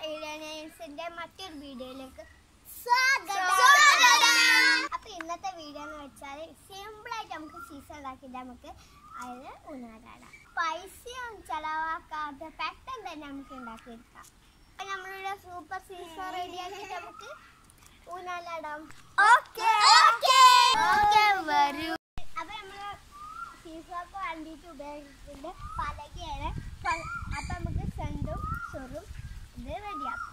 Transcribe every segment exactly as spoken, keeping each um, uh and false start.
മറ്റൊരു വീഡിയോയിലേക്ക് സ്വാഗതം. അപ്പൊ ഇന്നത്തെ വീഡിയോ എന്ന് വെച്ചാൽ സിമ്പിൾ ആയിട്ട് നമുക്ക് സീസോ ഉണ്ടാക്കിയിട്ട് നമുക്ക് അതിൽ ഊഞ്ഞാലാടാം. പൈസയും ചെലവാക്കാതെ പെട്ടെന്ന് തന്നെ നമുക്ക് ഉണ്ടാക്കിയെടുക്കാം. അപ്പൊ നമ്മളുടെ സൂപ്പർ സീസോ റെഡി ആക്കിയിട്ട് നമുക്ക് ഊഞ്ഞാലാടാം. വരൂ. അപ്പൊ നമ്മള് സീസോക്ക് വേണ്ടിയിട്ട് ഉപയോഗിച്ചിട്ടുണ്ട് പലകയാണ്. അപ്പൊ നമുക്ക് സെന്റും ചൊറും ഇത് റെഡിയാക്കും.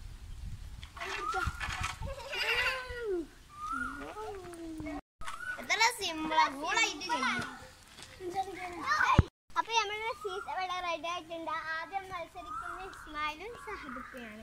അപ്പൊ നമ്മുടെ സീസോ ഇവിടെ റെഡി ആയിട്ടുണ്ട്. ആദ്യം മത്സരിക്കുന്ന ഇസ്മായിലും സഹദിപ്പയാണ്.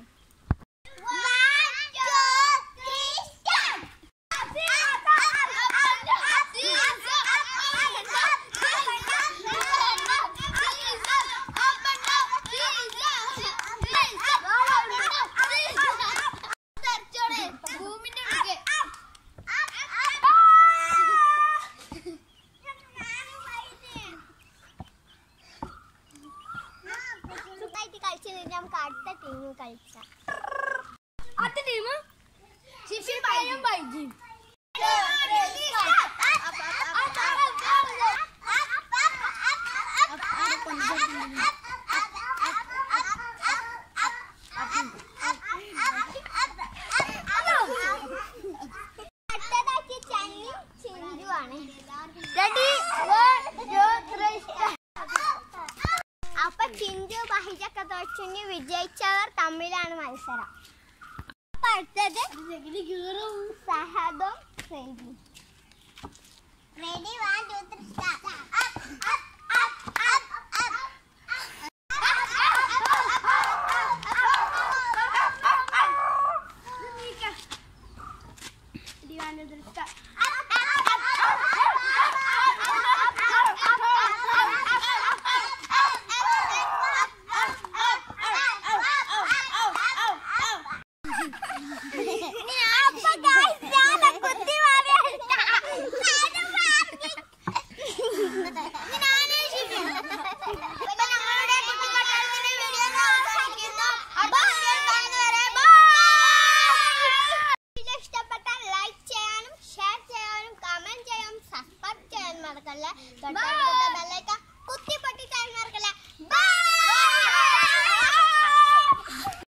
നമുക്ക് അടുത്ത ടീം കളിച്ചാം. അടുത്ത ടീം അടുത്തതാക്കി ചന്നി ചിഞ്ചു ആണ്. അപ്പൊ ചിഞ്ചു ബഹിജൊക്കെ തോറ്റു വിജയിച്ചവർ തമ്മിലാണ് മത്സരം. അപ്പൊ അടുത്തത് സഹദും ready ready one two three start. ഇഷ്ടപ്പെട്ടാൽ ലൈക്ക് ചെയ്യാനും ഷെയർ ചെയ്യാനും കമന്റ് ചെയ്യാനും സബ്സ്ക്രൈബ് ചെയ്യാനും മറക്കല്ല.